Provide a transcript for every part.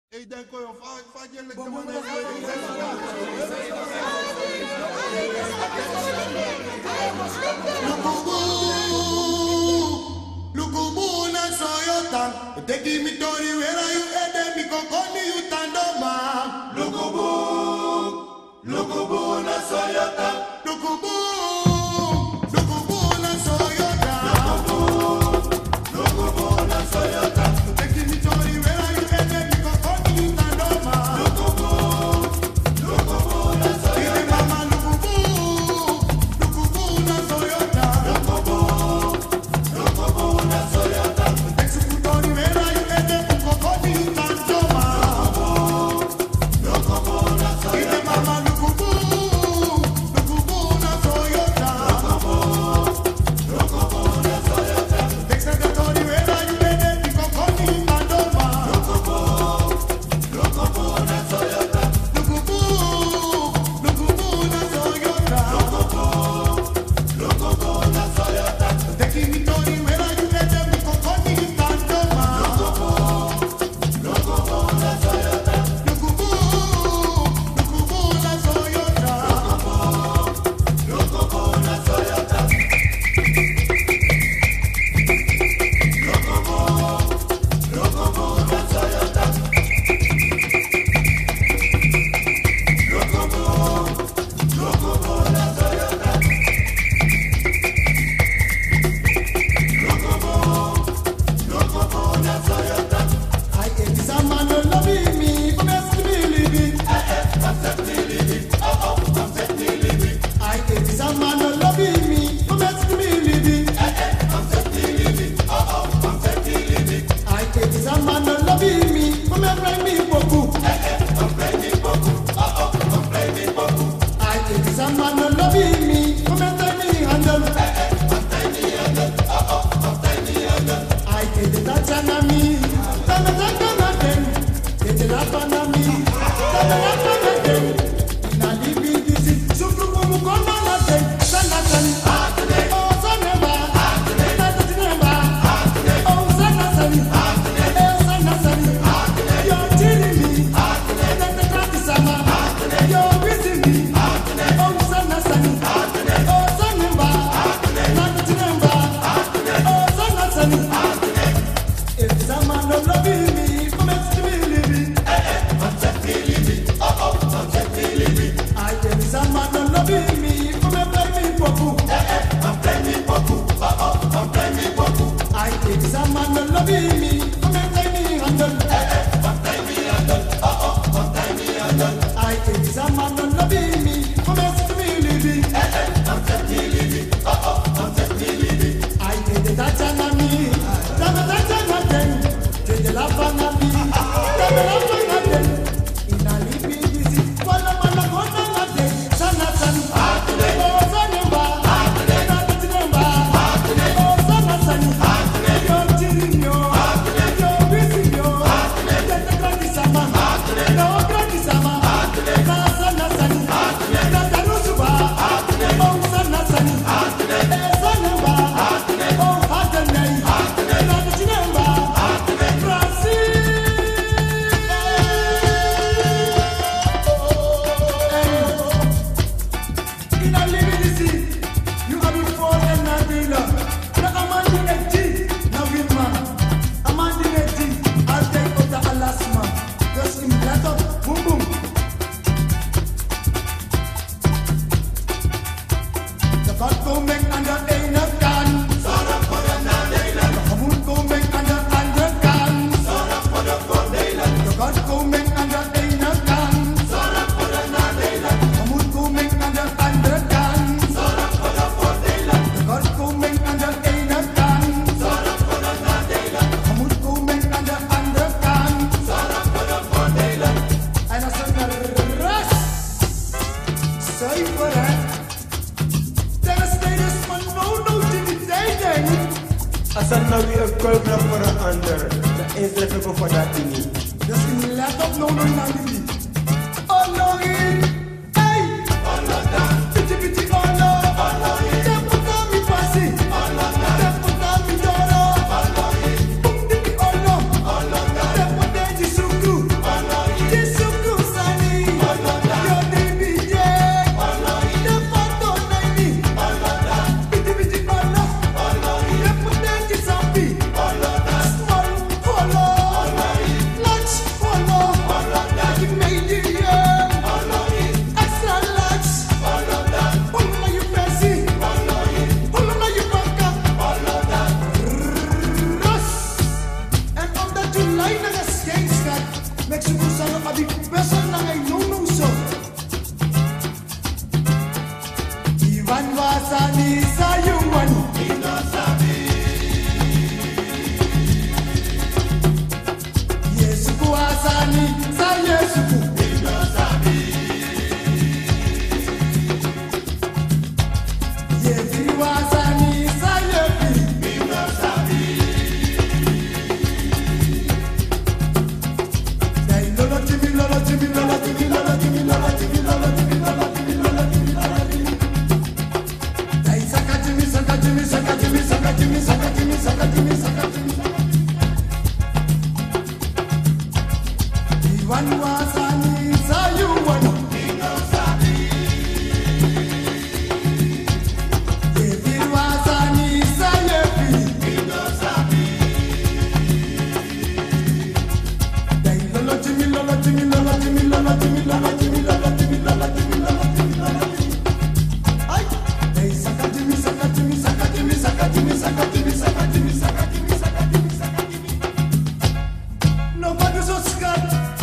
Ik denk dat je vaak je lekker Lukubu na soyota, take me to the where you headed, me kokoni you tandoma. Lukubu na soyota, lukubu na soyota, lukubu na soyota, take me to the where you headed, me kokoni you tandoma. Lukubu na soyota, mama lukubu na soyota, lukubu na soyota, take me to the where you headed, me kokoni you tandoma. Lukubu na soyota, mama lukubu na soyota, lukubu na soyota, take me to the where you headed, me kokoni you tandoma. Lukubu na soyota, lukubu na soyota, lukubu na soyota, take me to the where you headed, me kokoni you tandoma. Lukubu na soyota, lukubu na soyota, lukubu na soyota. Mexico a big person na ngay no so. Ivan Wasani sayuan inasabi. Yesu Wasani sa Yesu inasabi. Yesu Wasani sa Yesu inasabi. Ivan Wasani sayuan inasabi. Yesu Wasani sa Yesu inasabi. Dai lolo Jimmy lolo Jimmy lolo Jimmy lolo Jimmy lolo Jimmy lolo Jimmy lolo Jimmy lolo Jimmy lolo Jimmy. Ay, dai saka Jimmy saka Jimmy saka Jimmy saka Jimmy saka Jimmy saka Jimmy saka Jimmy saka Jimmy saka Jimmy. No matter so scared.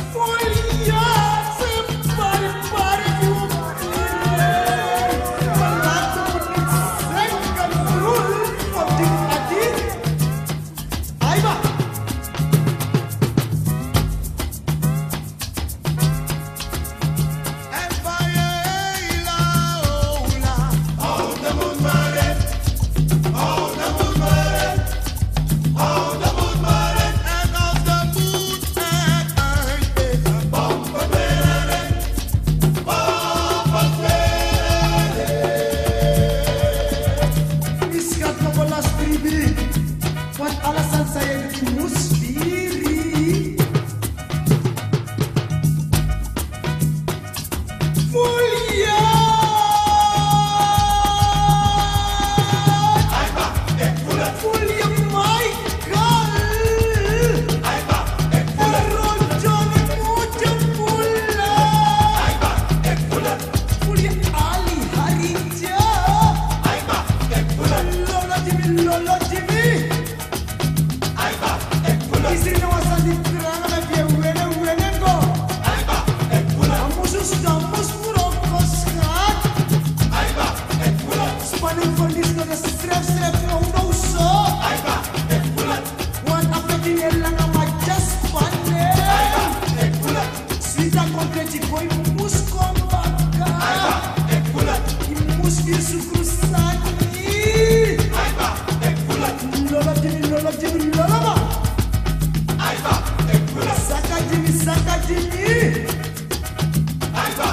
Wat alasan saya dimus diri mulia. Aiba, mulia Michael. Aiba, Rojo muja pula. Aiba, mulia Ali Harija. Aiba, Lola Jimmy, Lola Jimmy. Istri na wasali kirana na pia wene go. Aiba, amusus damus murokos kat. Aiba, Spanish fondis na strep no so. Aiba, wan apeti elang amajas pane. Aiba, sita konkreti koi mus kombaka. Aiba, imus Yesu Kristani. Aiba, lola Jimmy lola ma. Saka Jimmy. Aiba,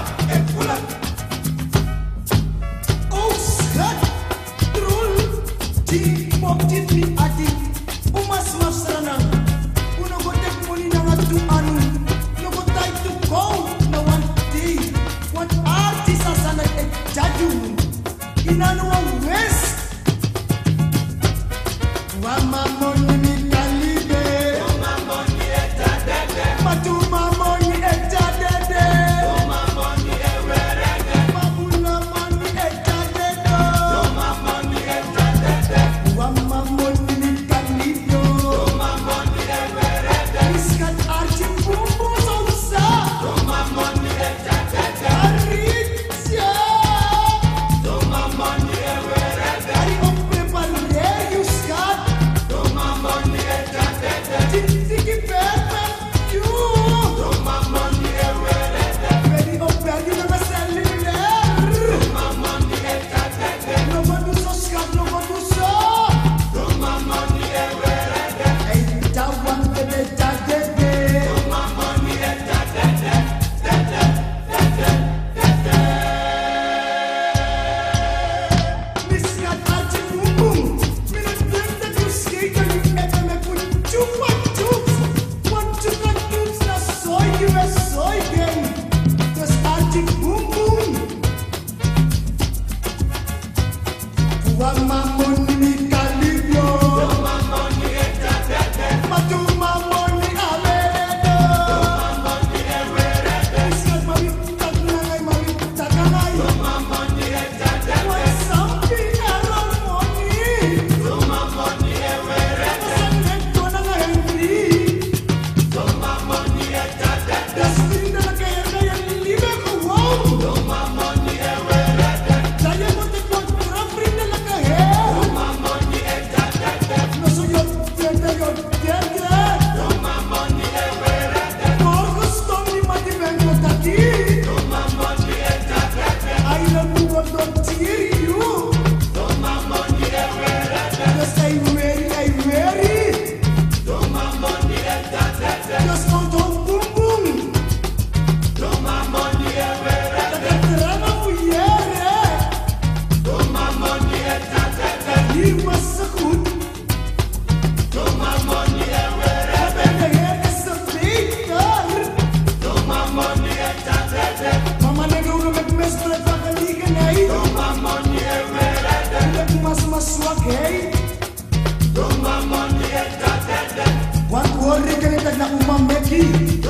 oh, skat, trul, di pop Jimmy adi, umas masrana, uno go tek money na ngatu anu, no go tai to go na one day, one artist asana ek jaju, inanu wa west, wa mamoni mi kalibe, matu mamoni etadede, mamoni ewerede, mabula moni etadede, mamoni etadede, wa mamoni mi kalido, mamoni ewerede, iskat archi bumbu sausa, mamoni etadede, aricha, mamoni ewerede. Okay. Watu wote kile tena umameki.